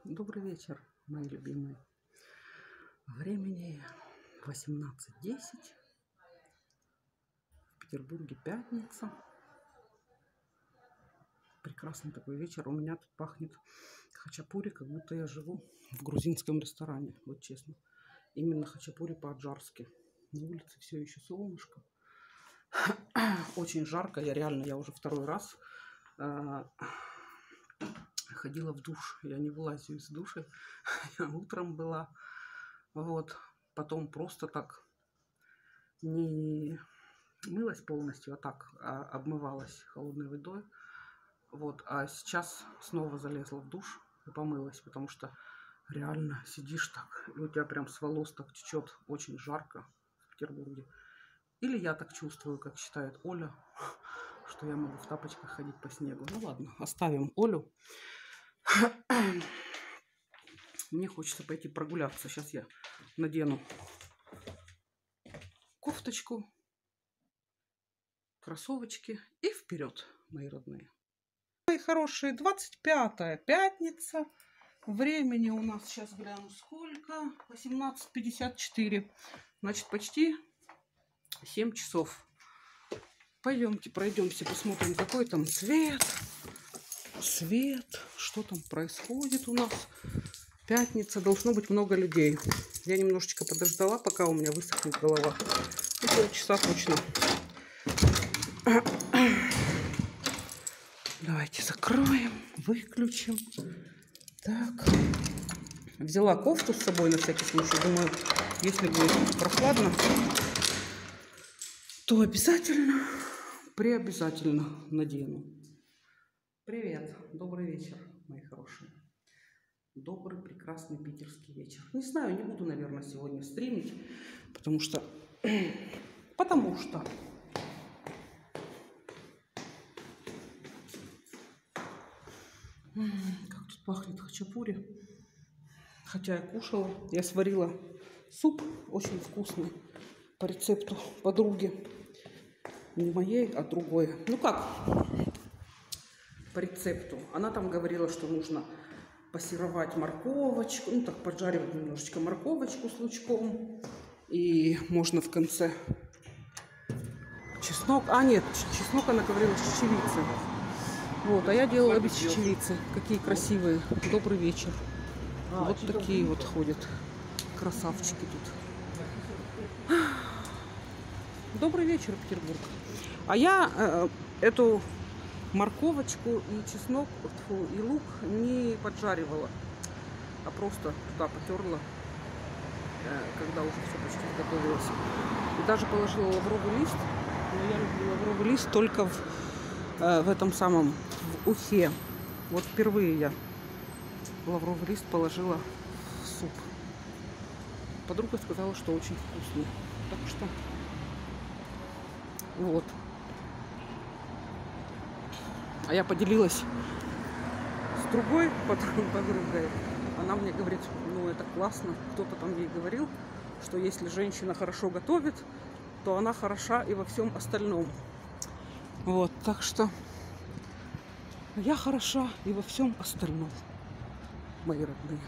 Добрый вечер, мои любимые. Времени 18:10. В Петербурге пятница. Прекрасный такой вечер. У меня тут пахнет хачапури, как будто я живу в грузинском ресторане. Вот честно. Именно хачапури по-аджарски. На улице все еще солнышко. Очень жарко. Я уже второй раз ходила в душ. Я не вылазю из душа. Я утром была. Вот. Потом просто так не мылась полностью, а так обмывалась холодной водой. Вот. А сейчас снова залезла в душ и помылась, потому что реально сидишь так, и у тебя прям с волос так течет. Очень жарко в Петербурге. Или я так чувствую, как считает Оля, что я могу в тапочках ходить по снегу. Ну ладно, оставим Олю. Мне хочется пойти прогуляться. Сейчас я надену кофточку, кроссовочки и вперед, мои родные. Мои хорошие, 25-я пятница. Времени у нас, сейчас гляну, сколько? 18:54. Значит, почти 7 часов. Пойдемте, пройдемся, посмотрим, какой там цвет. Свет, что там происходит у нас. Пятница, должно быть много людей. Я немножечко подождала, пока у меня высохнет голова. И полчаса точно. Давайте закроем, выключим. Так. Взяла кофту с собой на всякий случай. Думаю, если будет прохладно, то обязательно, преобязательно надену. Привет, добрый вечер, мои хорошие. Добрый, прекрасный питерский вечер. Не знаю, не буду, наверное, сегодня стримить, потому что как тут пахнет хачапури. Хотя я кушала, я сварила суп очень вкусный по рецепту подруги. Не моей, а другой. Ну как по рецепту? Она там говорила, что нужно пассеровать морковочку, ну так поджаривать немножечко морковочку с лучком. И можно в конце чеснок. А нет, чеснок она говорила с чечевицей. Вот, а я делала без чечевицы. Какие красивые. Добрый вечер. Вот такие вот ходят красавчики тут. Добрый вечер, Петербург. А я эту морковочку и чеснок, и лук не поджаривала, а просто туда потерла, когда уже все почти готовилось. И даже положила лавровый лист. Но я люблю лавровый лист только в этом самом, в ухе. Вот впервые я лавровый лист положила в суп. Подруга сказала, что очень вкусный. Так что вот. А я поделилась с другой подругой. Она мне говорит, ну это классно. Кто-то там ей говорил, что если женщина хорошо готовит, то она хороша и во всем остальном. Вот, так что я хороша и во всем остальном, мои родные.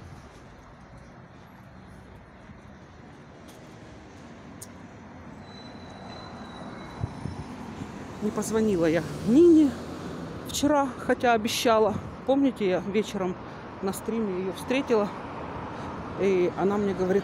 Не позвонила я Нине вчера, хотя обещала. Помните, я вечером на стриме ее встретила. И она мне говорит,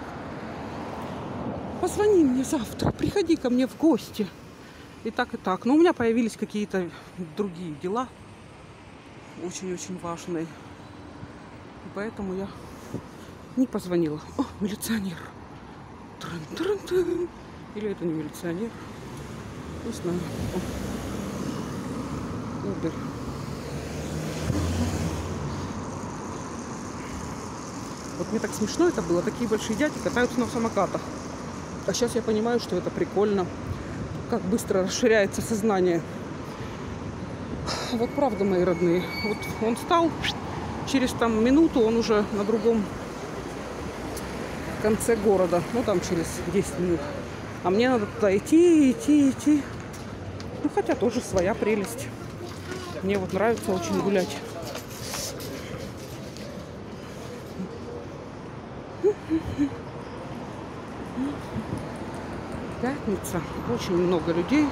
позвони мне завтра, приходи ко мне в гости. И так, и так. Но у меня появились какие-то другие дела. Очень-очень важные. И поэтому я не позвонила. О, милиционер. Трын-трын-трын. Или это не милиционер? Не знаю. Убер. Вот мне так смешно это было. Такие большие дяди катаются на самокатах. А сейчас я понимаю, что это прикольно. Как быстро расширяется сознание. Вот правда, мои родные. Вот он встал, через там минуту он уже на другом конце города. Ну там через 10 минут. А мне надо туда идти. Ну хотя тоже своя прелесть. Мне вот нравится очень гулять. Пятница. Очень много людей.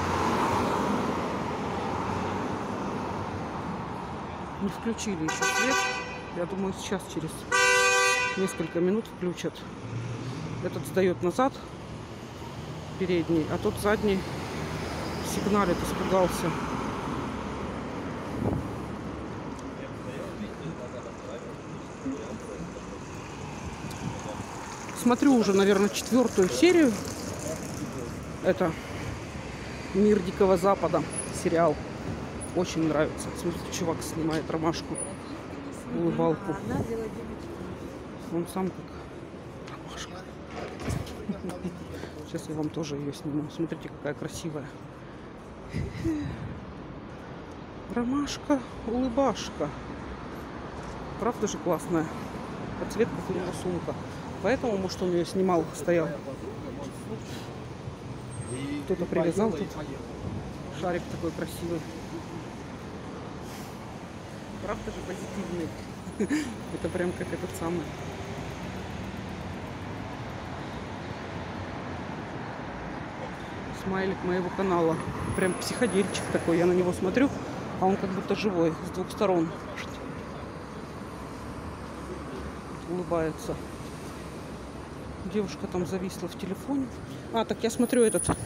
Не включили еще свет. Я думаю, сейчас через несколько минут включат. Этот сдает назад, передний, а тот задний сигналит, испугался. Смотрю уже, наверное, 4-ю серию. Это «Мир Дикого Запада», сериал. Очень нравится. Смотрите, чувак снимает ромашку, улыбалку. Он сам как ромашка. Сейчас я вам тоже ее сниму. Смотрите, какая красивая. Ромашка, улыбашка. Правда же классная. Цвет как у него сумка. Поэтому, может, он ее снимал, стоял. Кто-то привязал тут. Шарик такой красивый. Правда же позитивный. Это прям как этот самый. Смайлик моего канала. Прям психодельчик такой. Я на него смотрю, а он как будто живой. С двух сторон. Улыбается. Девушка там зависла в телефоне. А, так я смотрю этот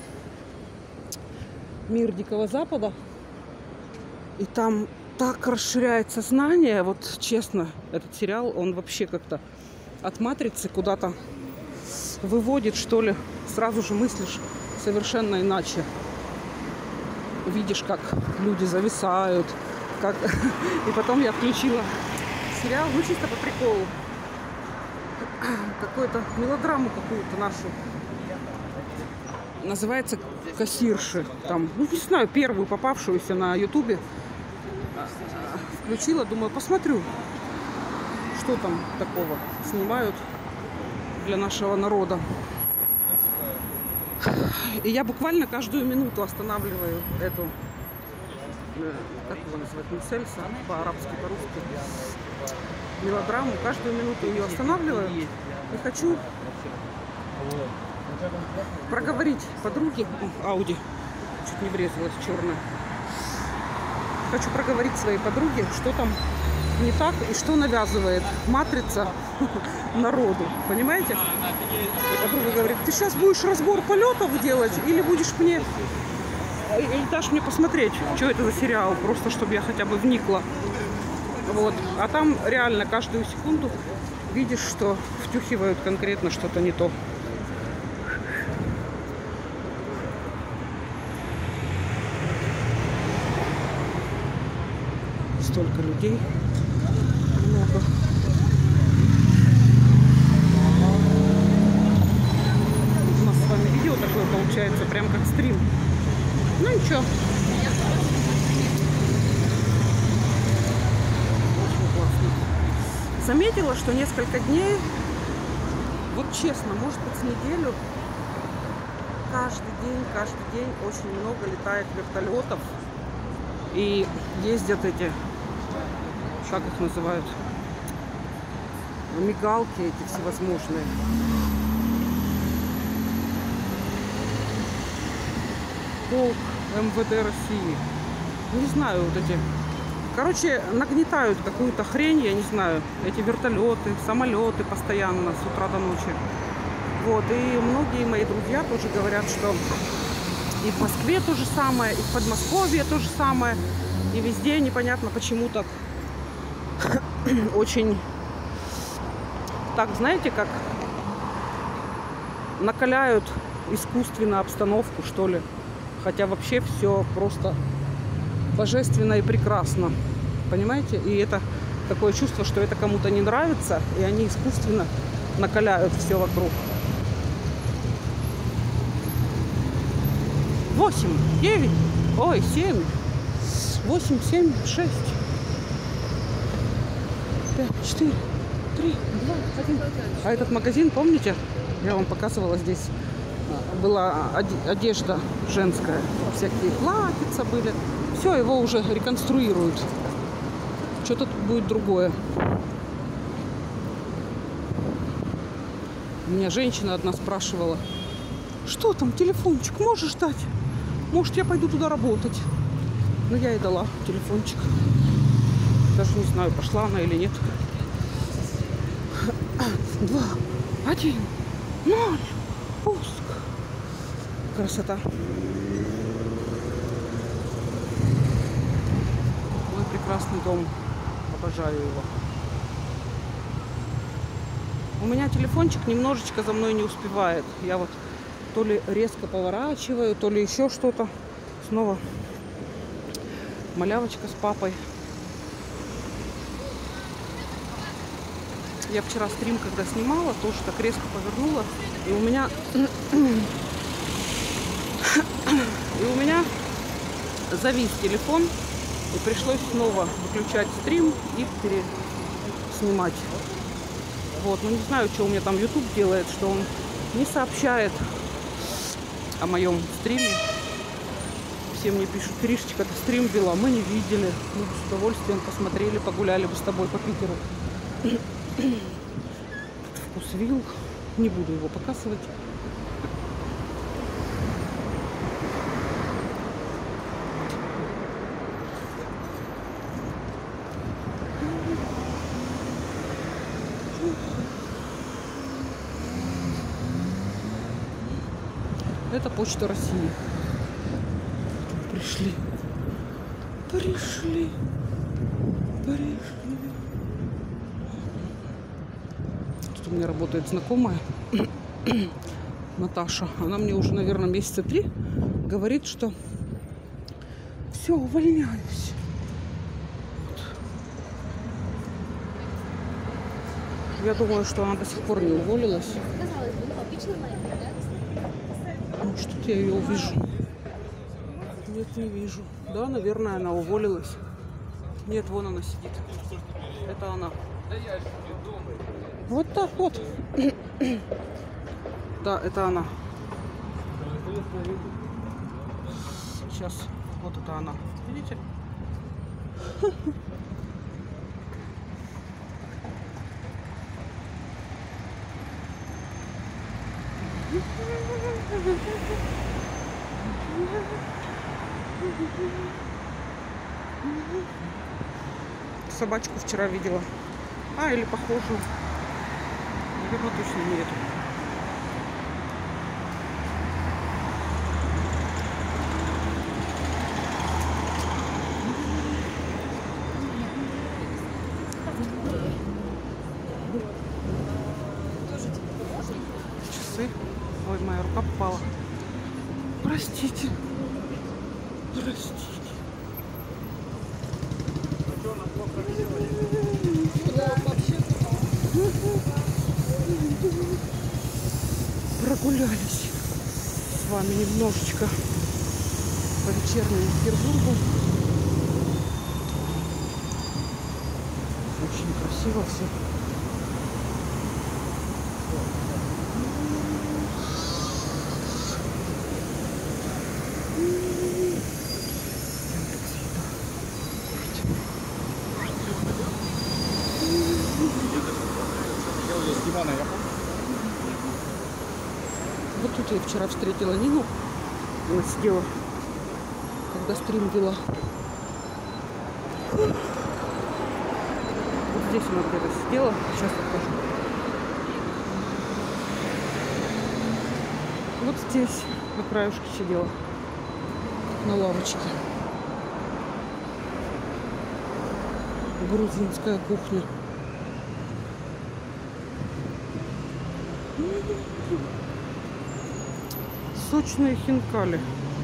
«Мир Дикого Запада». И там так расширяет сознание. Вот честно, этот сериал, он вообще как-то от матрицы куда-то выводит, что ли. Сразу же мыслишь совершенно иначе. Видишь, как люди зависают. Как... И потом я включила сериал, ну чисто по приколу. Какую-то мелодраму какую-то нашу. Называется «Кассирши». Там, ну не знаю, первую попавшуюся на ютубе. Включила, думаю, посмотрю, что там такого снимают для нашего народа. И я буквально каждую минуту останавливаю эту, как его называют, мусельса, по-арабски, по-русски, мелодраму. Каждую минуту ее останавливаю и хочу проговорить подруге. Ауди чуть не врезалась, черная. Хочу проговорить своей подруге, что там не так и что навязывает матрица народу. Понимаете? И подруга говорит: ты сейчас будешь разбор полетов делать или будешь мне... Или дашь мне посмотреть, что это за сериал, просто чтобы я хотя бы вникла. Вот. А там реально каждую секунду видишь, что втюхивают конкретно что-то не то. Столько людей. Много. У нас с вами видео такое получается, прям как стрим. Ну ничего. Очень классно. Заметила, что несколько дней, вот честно, может быть, с неделю, каждый день очень много летает вертолетов. И ездят эти, как их называют, мигалки эти всевозможные. Полк МВД России. Не знаю, вот эти. Короче, нагнетают какую-то хрень, я не знаю. Эти вертолеты, самолеты постоянно с утра до ночи. Вот. И многие мои друзья тоже говорят, что и в Москве то же самое, и в Подмосковье то же самое. И везде непонятно почему так. Очень, так, знаете, как накаляют искусственно обстановку, что ли. Хотя вообще все просто божественно и прекрасно. Понимаете? И это такое чувство, что это кому-то не нравится, и они искусственно накаляют все вокруг. 8, 9, ой, 7, 8, 7, 6, 5, 4, 3, 2, 1. А этот магазин, помните, я вам показывала, здесь была одежда женская, всякие платьица были. Все, его уже реконструируют. Что-то тут будет другое. Меня женщина одна спрашивала, что там, телефончик можешь дать? Может, я пойду туда работать? Ну, я ей дала телефончик. Даже не знаю, пошла она или нет. 2, 1, 0. Пуск. Красота. Мой прекрасный дом. Обожаю его. У меня телефончик немножечко за мной не успевает. Я вот то ли резко поворачиваю, то ли еще что-то. Снова малявочка с папой. Я вчера стрим, когда снимала, тоже так резко повернула. И у меня завис телефон. И пришлось снова выключать стрим и переснимать. Вот, ну не знаю, что у меня там YouTube делает, что он не сообщает о моем стриме. Все мне пишут: Кришечка, ты стрим вела, мы не видели. Мы бы с удовольствием посмотрели, погуляли бы с тобой по Питеру. Вкусвилл. Не буду его показывать. Это Почта России. Пришли. Тут у меня работает знакомая Наташа. Она мне уже, наверное, месяца 3 говорит, что все, увольняюсь. Вот. Я думаю, что она до сих пор не уволилась. Что-то я ее увижу. Нет, не вижу. Да, наверное, она уволилась. Нет, вон она сидит. Это она. Вот так вот. Да, это она. Сейчас. Вот это она. Видите? Собачку вчера видела. Или похожую. Наверное, точно не эту. Часы. Ой, моя рука попала. Простите. Прогулялись с вами немножечко по вечернему Петербургу. Очень красиво все. Вот тут я вчера встретила Нину. Она сидела, когда стрим вела. Вот здесь она где-то сидела. Сейчас покажу. Вот здесь на краешке сидела. На лавочке. Грузинская кухня. Сочные хинкали.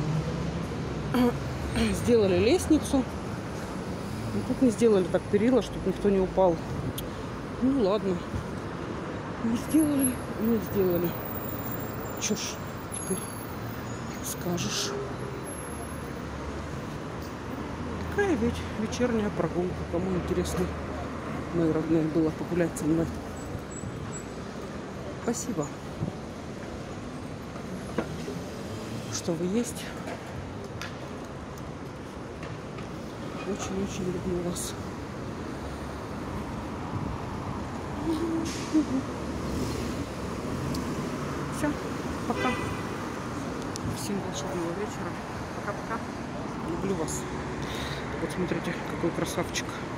Сделали лестницу. Но тут не сделали так перила, чтобы никто не упал. Ну ладно. Не сделали, не сделали. Чё ж теперь скажешь. Такая ведь вечерняя прогулка. Кому интересно, мои родные, было погулять со мной. Спасибо, что вы есть. Очень-очень люблю вас. Все, пока. Всем волшебного вечера. Пока-пока. Люблю вас. Вот смотрите, какой красавчик.